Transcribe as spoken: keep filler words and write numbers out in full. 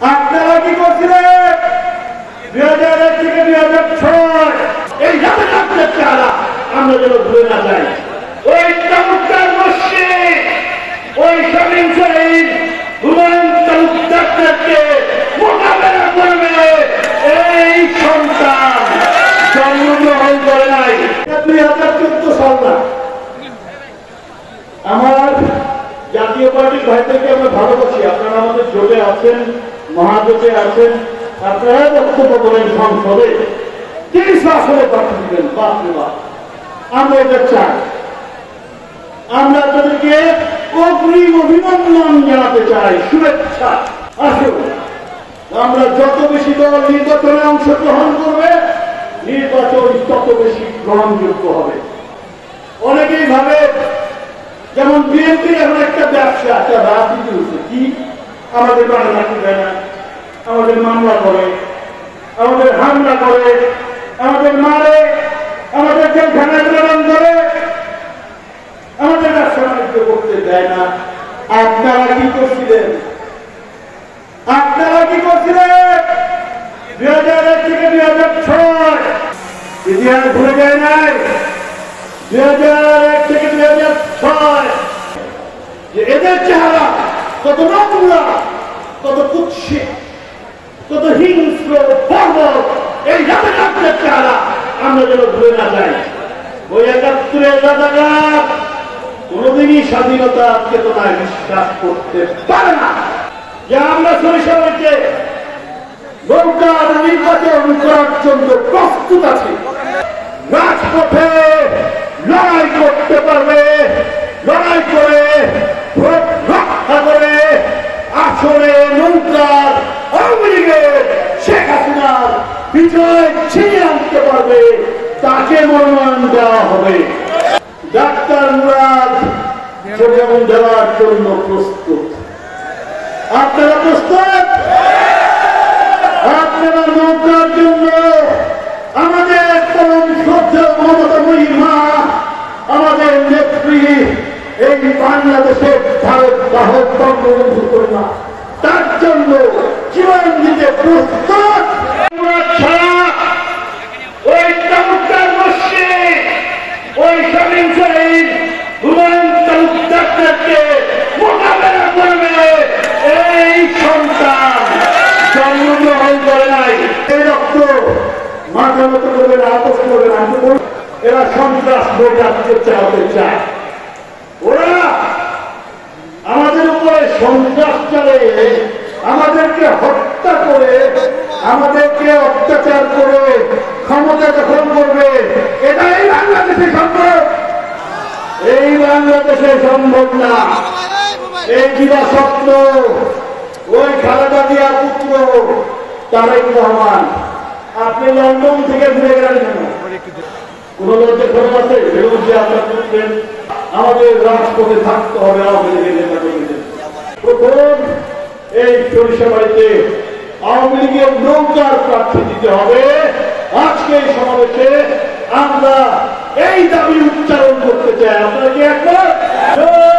আপনারা কি করছিলেন দুই হাজার এক থেকে দুই হাজার ছয় এই জাতীয় চেহারা আমরা যেন ভুলে না যাই। ওই চমৎকার মসজিদ ওই শামীম শহীদ হুমায়ুন তালুকদারকে মোকাবেলা করবে এই সন্তান জন্মগ্রহণ করে নাই। দুই হাজার চোদ্দ সাল না আমার জাতীয় পার্টির ভাইদেরকে আমরা ভালোবাসি। আপনারা আমাদের জোটে আছেন, মহাজোটে আছেন, আপনারা বক্তব্য করেন সংসদে তিরিশ আসনে প্রার্থী দিবেন। বাপরে বাপ, আমরা এটা চাই। আমরা তাদেরকে অগ্রিম অভিনন্দন জানাতে চাই, শুভেচ্ছা। আসুন, আমরা যত বেশি দল নির্বাচনে অংশগ্রহণ করবে নির্বাচন তত বেশি গ্রহণযোগ্য হবে। অনেকেই ভাবে যেমন বিএনপির এখন একটা ব্যবসা, একটা রাজনীতি হচ্ছে কি, আমাদের বাড়ি রাখতে দেয় না, আমাদের মামলা করে, আমাদের হামলা করে, আমাদের মারে, আমাদের জেলখানায় প্রেরণ করে, আমাদের ব্যবসা বাণিজ্য করতে দেয় না। আপনারা কি করছিলেন? আপনারা কি করছিলেন দুই হাজার এক থেকে দুই হাজার ছয়? ইতিহাস ভুলে যায় নাই। দুই হাজার এক থেকে দুই হাজার ছয় যে এদের চেহারা কত নোংরা, কত কুৎসিত, কত হিংস্র, বর্বর, এই জাতীয় চেহারা আমরা যেন ভুলে না যাই। ওই একাত্তরের রাজাকার কোনদিনই স্বাধীনতা চেতনায় বিশ্বাস করতে পারে না যে আমরা সরিষাবাড়িতে নৌকার নির্বাচন করার জন্য প্রস্তুত আছি। রাজপথে লড়াই করতে পারবে, লড়াই করে ভোট রক্ষা করে আসলে নৌকার আওয়ামী লীগের শেখ হাসিনার বিজয় ছিনিয়ে আনতে পারবে, তাকে মনোনয়ন দেওয়া হবে। ডাক্তার মুরাদ যেমন দেওয়ার জন্য প্রস্তুত। আপনারা প্রস্তুত? আপনারা নৌকার জন্য আমাদের পরম শ্রদ্ধেয় মমতা মহিমা, আমাদের নেত্রী, এই বাংলাদেশের ভারত বাহক বঙ্গবন্ধু কন্যা, তার জন্য জীবন দিতে প্রস্তুত। ছাড়া ওই চমৎকার মসজিদ ওই শামীম শহীদ হুমায়ুন তালুকদারকে মোকাবেলা করবে এই সন্তান জন্মগ্রহণ করে নাই। এই রক্ত মাথা মতো করবে না, আপোষ করবে না। এরা সন্ত্রাস ভোটারকে চালাতে চায়। ওরা আমাদের উপরে সন্ত্রাস চালিয়ে আমাদেরকে হত্যা করে, আমাদেরকে অত্যাচার করে ক্ষমতা দখল করবে। এটাই বাংলাদেশে সম্ভব? এই বাংলাদেশে সম্ভব না। এই দিবা স্বপ্ন ওই খালেদা জিয়ার পুত্র তারেক রহমান। আপনি লন্ডন থেকে ঘুরে গেলেন কেন? কোন লজ্জা খবর আছে? বেগম জিয়া আপনার পুত্রের আমাদের রাজপথে থাকতে হবে। আওয়ামী লীগের নেতা কর্মীদের প্রথম এই সরিষাবাড়িতে আওয়ামী লীগের নৌকার প্রার্থী দিতে হবে। আজকে এই সমাবেশে আমরা এই দাবি উচ্চারণ করতে চাই। আপনারা কি একমত?